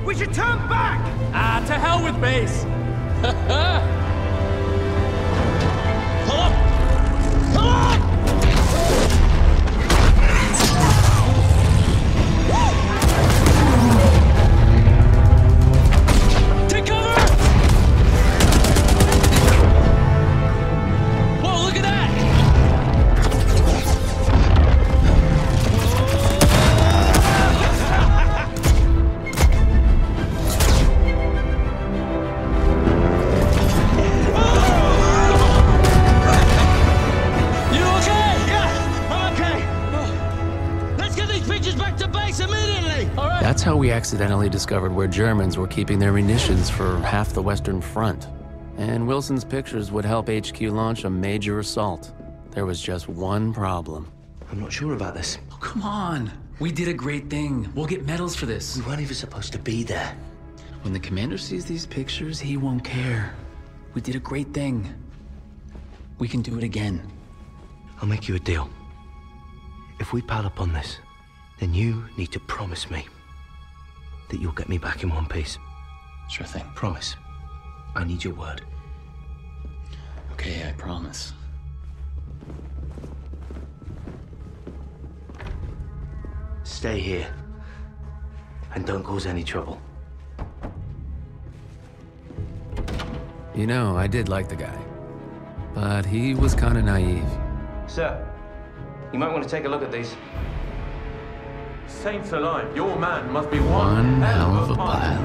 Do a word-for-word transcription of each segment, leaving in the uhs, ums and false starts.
We should turn back! Ah, to hell with base! Pull up! Pull up! Take cover! Whoa, look at that! That's how we accidentally discovered where Germans were keeping their munitions for half the Western Front. And Wilson's pictures would help H Q launch a major assault. There was just one problem. I'm not sure about this. Oh, come on. We did a great thing. We'll get medals for this. We weren't even supposed to be there. When the commander sees these pictures, he won't care. We did a great thing. We can do it again. I'll make you a deal. If we pile up on this, then you need to promise me that you'll get me back in one piece. Sure thing. Promise. I need your word. Okay, I promise. Stay here. And don't cause any trouble. You know, I did like the guy. But he was kind of naive. Sir, you might want to take a look at these. Saints alive, your man must be one, One hell of a pile.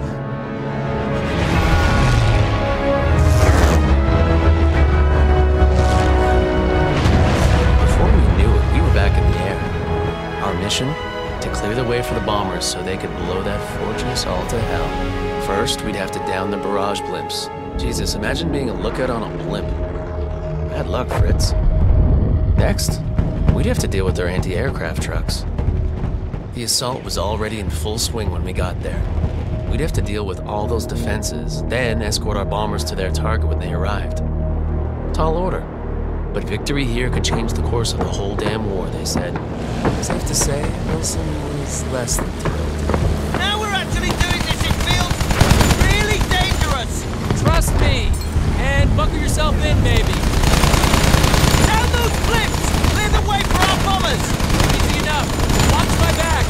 Before we knew it, we were back in the air. Our mission? To clear the way for the bombers so they could blow that fortress all to hell. First, we'd have to down the barrage blimps. Jesus, imagine being a lookout on a blimp. Bad luck, Fritz. Next, we'd have to deal with their anti-aircraft trucks. The assault was already in full swing when we got there. We'd have to deal with all those defenses, then escort our bombers to their target when they arrived. Tall order. But victory here could change the course of the whole damn war, they said. Safe to say, Wilson was less than thrilled. Now we're actually doing this in fields really dangerous! Trust me! And buckle yourself in, baby. Down those flips! Clear the way for our bombers! Easy enough. Watch my back.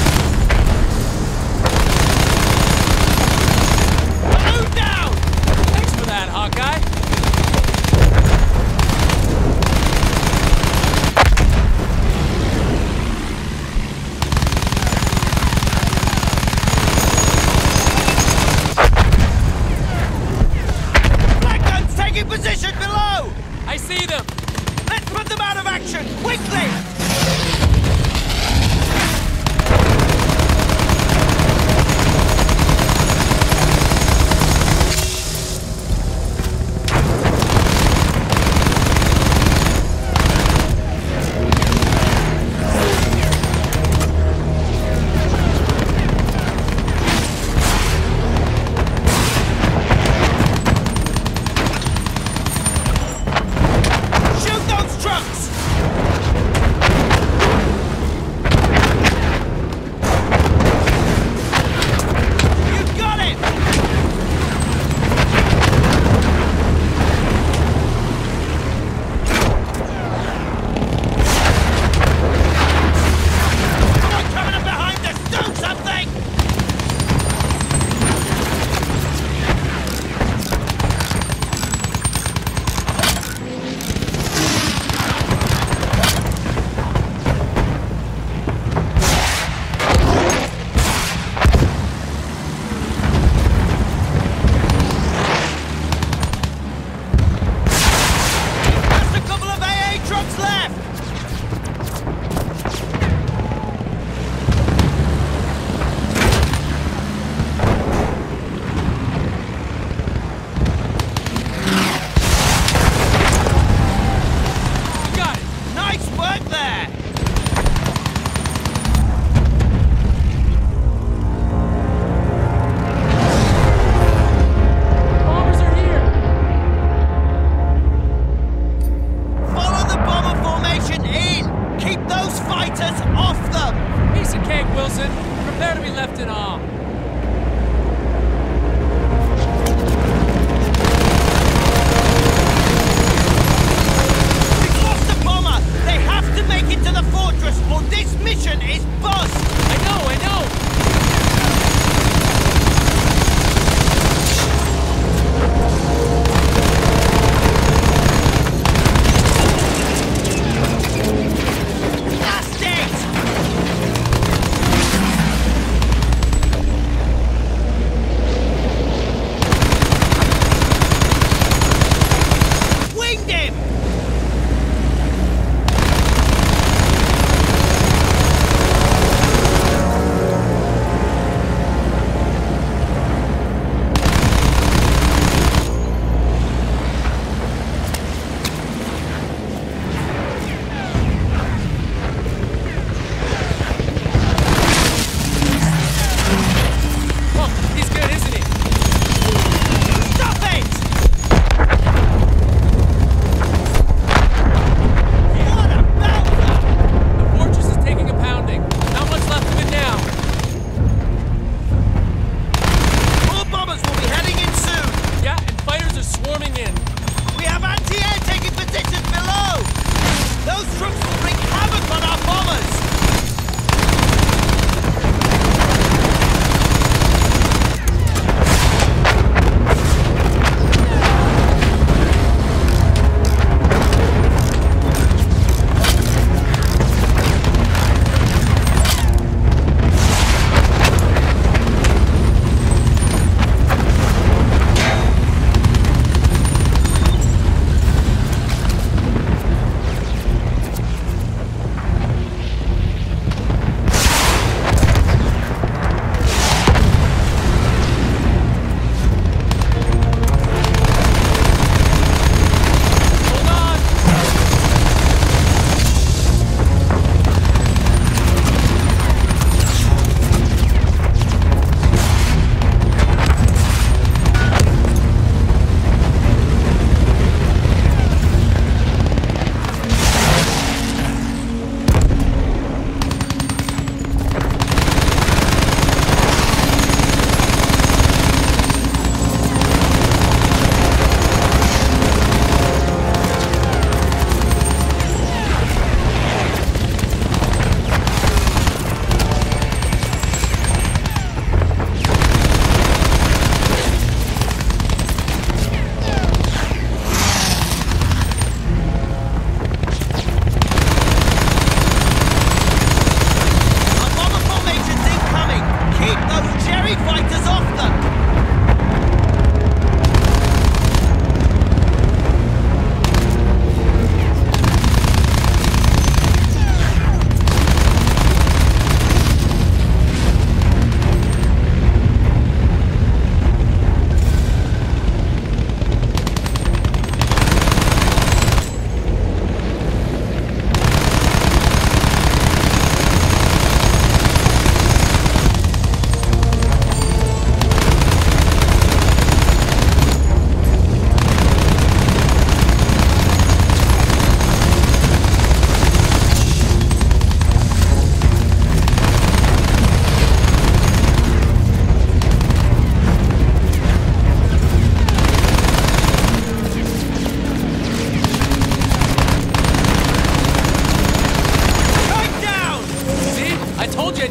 Balloon down! Thanks for that, Hawkeye. Black guns taking position below! I see them. Let's put them out of action, quickly!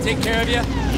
take care of you?